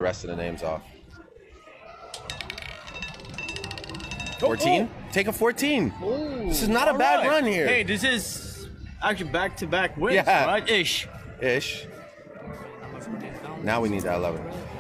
the rest of the names off. 14? Take a 14. Ooh, This is not a bad run here. Hey, this is actually back-to-back wins, Yeah. right? Ish. Ish. Now we need that 11.